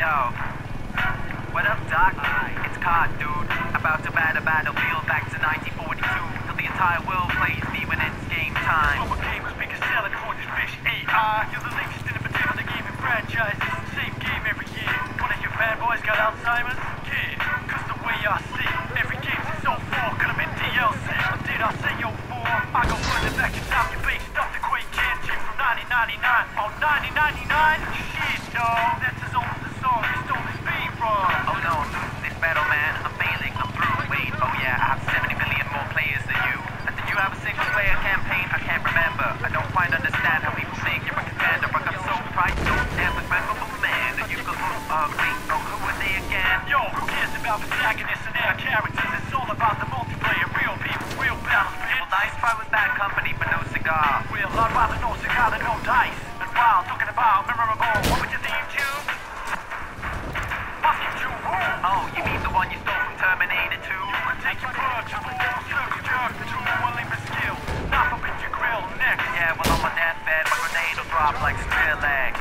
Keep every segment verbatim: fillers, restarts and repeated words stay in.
Yo, what up, Doc? It's Cod, dude. About to bat a battlefield back to nineteen forty-two. Till the entire world plays me when it's game time. I'm a gamer's biggest selling point is fish A I. You're the latest in the potato the gaming franchise. It's the same game every year. One of your fanboys got Alzheimer's? Yeah, cause the way I see every game's in so four could've been D L C. Or did I say oh four? I go further back in time, you based off the Quake Engine from nineteen ninety-nine. Oh, nineteen ninety-nine? Shit, no, that's as old as the song you stole his beat from. Oh no, this battle, man, I'm failing, I'm through. Wait, oh yeah, I have seventy million more players than you. And did you have a single player campaign? I can't remember. I don't quite understand how people think you're a contender. I got so pride, so damn memorable, man. And you go, uh, wait, oh, who are they again? Yo, who cares about protagonists and their characters? It's all about the multiplayer, real people, real battles, bitch. Well, nice try with bad company, but no cigar. Well, I'd rather no cigar than no dice. And while talking about memorable, what was your theme tune? Fucking Jew rule. Oh, you mean the one you stole from Terminator two? You can take your purge, your full circle jerk, the two one limit skill. Knock up at your grill next. Yeah, well, on my deathbed, my grenade will drop like spear legs.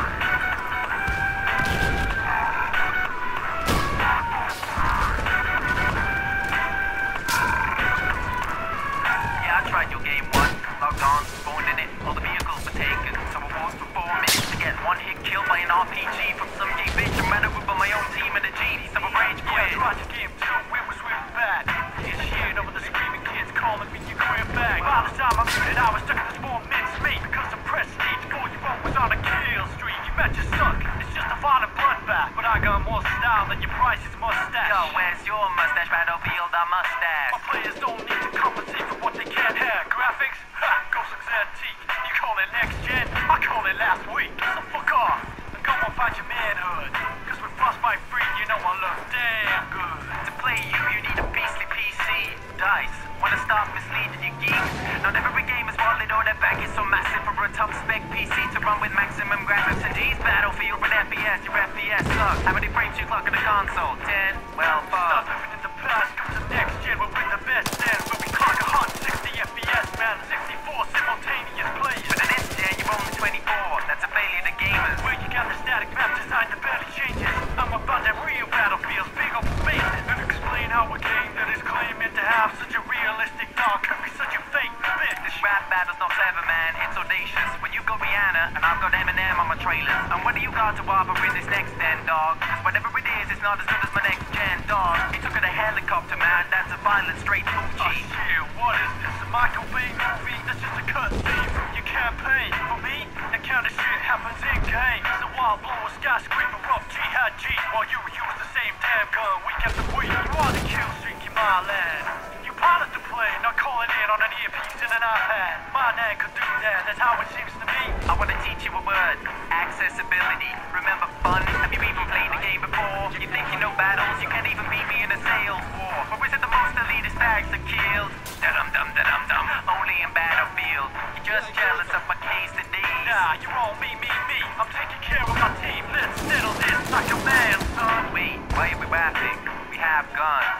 Yeah, I tried your game once. Logged on, spawned in it, all the vehicles were taken. So I walked for four minutes to get one hit kill by an R P G from some gay bitch. I ran over by my own team and a genie, so I rage quit. Yeah, tried your game too, it was real bad. You're shit over the screaming kids calling me your crib back. By the time I muted, I was stuck in this four minutes meat. Because the prestige four you wrote was on a kill streak. You bet you suck, it's just a violent bloodbath. But I got more style than your price's mustache. Yo, where's your mustache, Battlefield? A mustache. My players don't need to compensate for what they can't have. Graphics? Ha! Ghost antique. You call it next gen? I call it last week. So fuck off and go and find your manhood. Cause with Frostbite free, you know I look damn good. To play you, you need a beastly P C. Dice. Wanna stop misleading you geeks? Not every game is wallet or that back is so massive for a top spec P C to run with maximum graphics and G's. Battlefield with F P S, your F P S sucks. How many frames you clock in the console? ten? Well, fuck. Stop living in the past, comes the next gen. We're with the best then. Where we clock a hot sixty F P S, man. sixty-four simultaneous plays. But in this gen, you're only twenty-four. That's a failure to gamers. Where you got the static map designed to barely changes. I'm about that real battlefields, big open spaces. And explain how a game that is claiming to have such a realistic dog can be such a fake bitch. This rap battle's no clever, man. It's audacious. When you go Rihanna, and I've got Eminem on my trailers. And what do you got to offer in this next gen, dog? Cause whatever it is, it's not as good as my next gen, dog. He took it a helicopter, man. That's a violent straight Gucci. Oh shit, what is this? A Michael Bay movie? That's just a cut scene from your campaign. For me, that kind of shit happens in game. The wild blower skyscraper up jihad G. While you use the same damn gun, we kept the weed. You are the kill streak in my land. You pilot the plane, not calling in on an earpiece and an iPad. My name could do that, that's how it seems to me. I wanna teach you a word. Accessibility. Remember fun? Have you even played the game before? You think you know battles? You can't even beat me in a sales war. Or is it the most elitist tags that kills? Da-dum-dum, da-dum-dum. Only in Battlefield. You're just jealous of my case today. Nah, you're all me, me, me. I'm taking care of my team. Let's settle this like a man, son. Wait, why are we rapping? We have guns.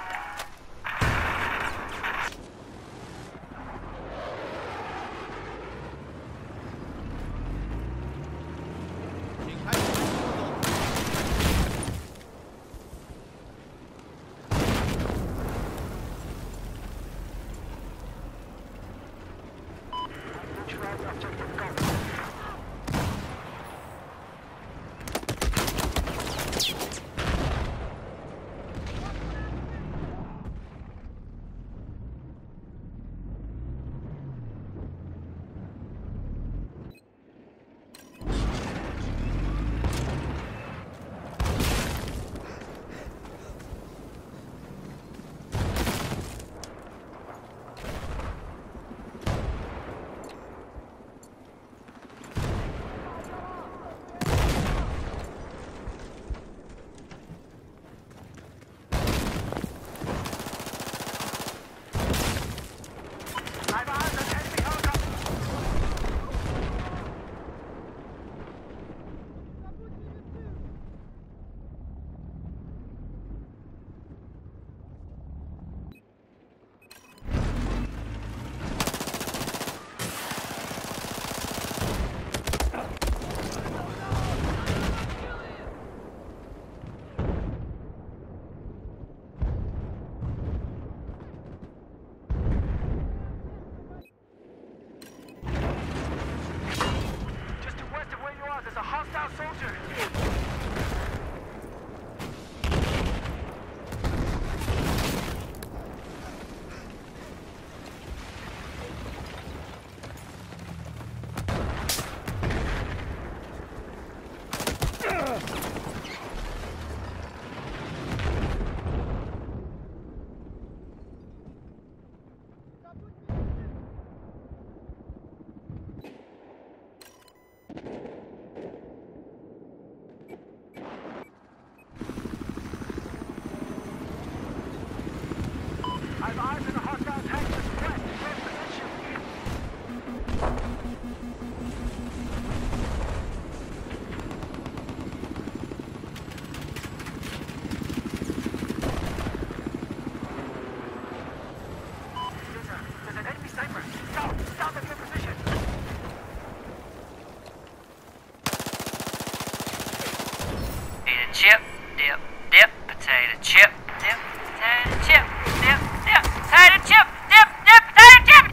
hostile soldier! I've eyes on a hostile tank with threat. First position. There's a, there's an enemy sniper. South, south of your position. Potato chip, dip, dip, potato chip, dip, potato chip, dip, dip, potato chip, dip, dip, potato chip!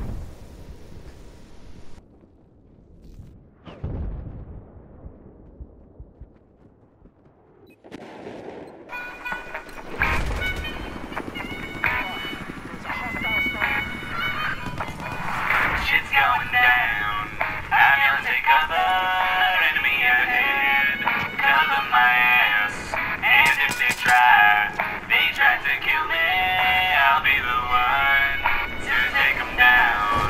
There's a hostile sniper. Shit's going down. I'm gonna take cover. Enemy ahead. Cover my ass. And if they try, they try to kill me, I'll be the one to take them down.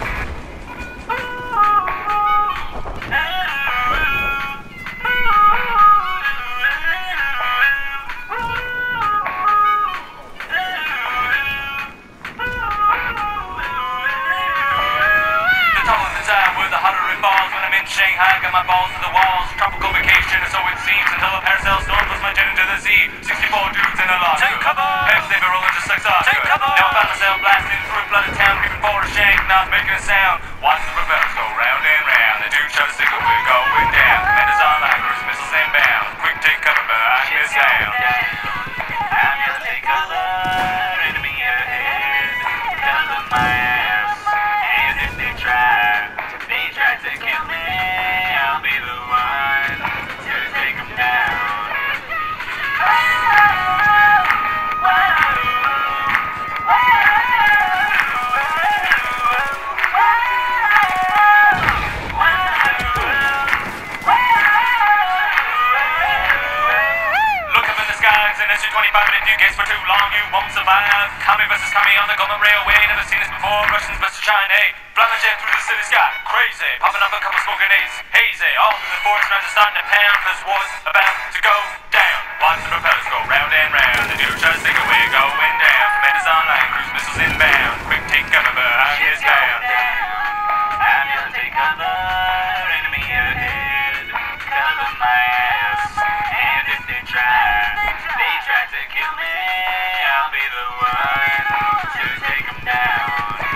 The tunnel inside where the hotter it falls when I'm in Shanghai, got my balls to the walls. Tropical vacation, so it seems, until a paracel storm puts my jet into the sea. sixty-four dudes in a lot. Take cover! Heads they be rolling just like sauce. Take cover! Now I found myself blasting through a flooded town, creeping for a shank, not making a sound. Watching the propellers go round and round. The dude try to signal we're going down. Commanders online, cruise missiles inbound. Quick take cover behind this sound. I'm gonna take cover. Enemy ahead. Cover my ass. And if they try, they try to kill me, I'll be the one to take them down. Look up in the skies and S U twenty-five, but if you guess for too long, you won't survive. Kami versus Kami on the Golden Railway, never seen this before. Russians versus China, flying jet through the city sky, crazy. Popping up a couple smoking ace, hazy. All through the forest, rounds are starting to pound. This war's about to go down. Watch the propellers go round and round. The dude tries to think away, going down. Commanders online, cruise missiles inbound. Quick take cover behind this town. I'm gonna take cover. Enemy ahead. Cover my ass. And if they try, they try to kill me, I'll be the one to take them down.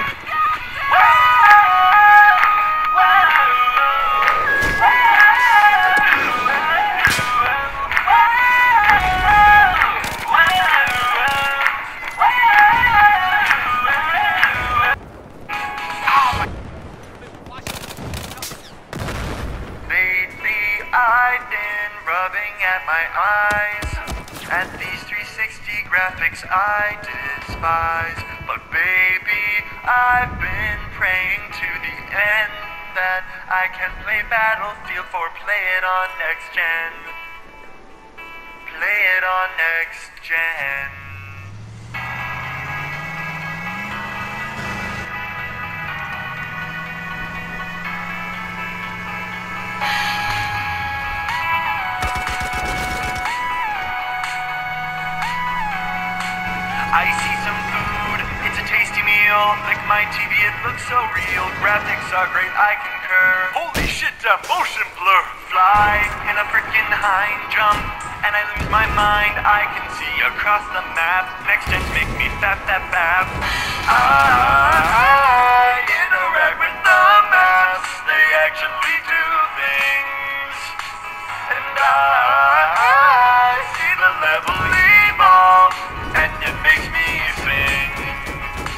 Lately I've been rubbing at my eyes at these three sixty graphics I despise. But baby, I've been praying to the end that I can play Battlefield four, play it on next gen. Play it on next gen. I see some food, it's a tasty meal. Like my T V, it looks so real. Graphics are great, I concur. Holy shit, that motion blur! Fly in a frickin' hind jump, and I lose my mind. I can see across the map. Next gens make me fap that bap. I interact with the maps. They actually do things, and I see the level evolve, and it makes me sing.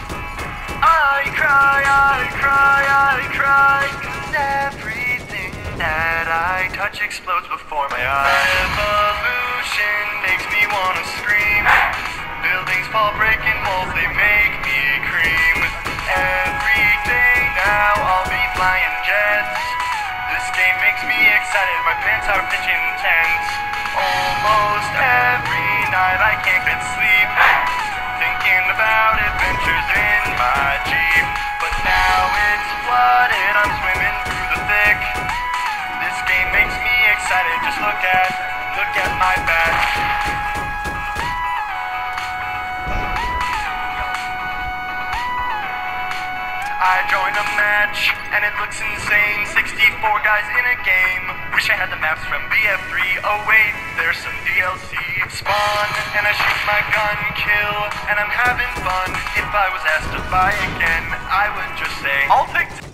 I cry, I cry, I cry, and everything that I touch explodes before my eyes. Revolution makes me wanna scream. Buildings fall, breaking walls, they make me cream. Everything now, I'll be flying jets. This game makes me excited, my pants are pitching tents. Almost every night I can't get sleep, thinking about adventures in my Jeep. But now it's flooded, I'm swimming through the thick. This game makes me excited, just look at, look at my back. I joined a match, and it looks insane. sixty-four guys in a game. Wish I had the maps from B F three. Oh wait, there's some D L C. Spawn, and I shoot my gun, kill, and I'm having fun. If I was asked to buy again, I would just say, I'll take